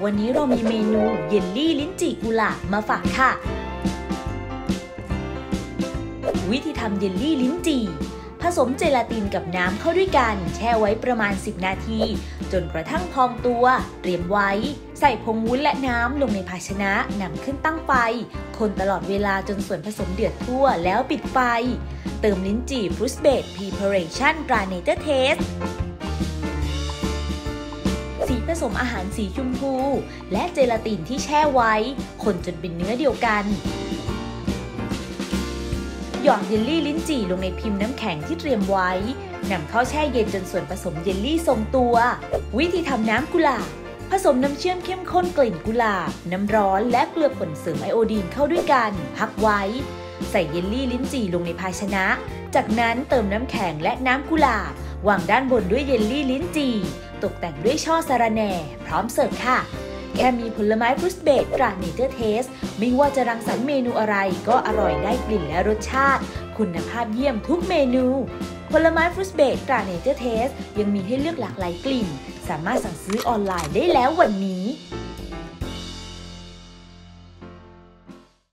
วันนี้เรามีเมนูเยลลี่ลิ้นจี่กุหลาบมาฝากค่ะวิธีทำเยลลี่ลิ้นจี่ผสมเจลาตินกับน้ำเข้าด้วยกันแช่ไว้ประมาณ10นาทีจนกระทั่งพองตัวเตรียมไว้ใส่ผงวุ้นและน้ำลงในภาชนะนำขึ้นตั้งไฟคนตลอดเวลาจนส่วนผสมเดือดทั่วแล้วปิดไฟเติมลิ้นจี่ฟรุตเบรดพรีเพาเรชั่นตราเนเจอร์เทสสีผสมอาหารสีชมพูและเจลาตินที่แช่ไว้คนจนเป็นเนื้อเดียวกันหยอดเยลลี่ลิ้นจี่ลงในพิมพ์น้ำแข็งที่เตรียมไว้นำเข้าแช่เย็นจนส่วนผสมเยลลี่ทรงตัววิธีทำน้ำกุหลาบผสมน้ำเชื่อมเข้มข้นกลิ่นกุหลาบน้ำร้อนและเกลือป่นเสริมไอโอดีนเข้าด้วยกันพักไว้ใส่เยลลี่ลิ้นจี่ลงในภาชนะจากนั้นเติมน้ำแข็งและน้ำกุหลาบวางด้านบนด้วยเยลลี่ลิ้นจี่ตกแต่งด้วยช่อสะระแหน่พร้อมเสิร์ฟค่ะแค่มีผลไม้ฟรุตเบรดตราเนเจอร์เทสไม่ว่าจะรังสรรค์เมนูอะไรก็อร่อยได้กลิ่นและรสชาติคุณภาพเยี่ยมทุกเมนูผลไม้ฟรุตเบรดตราเนเจอร์เทสยังมีให้เลือกหลากหลายกลิ่นสามารถสั่งซื้อออนไลน์ได้แล้ววันนี้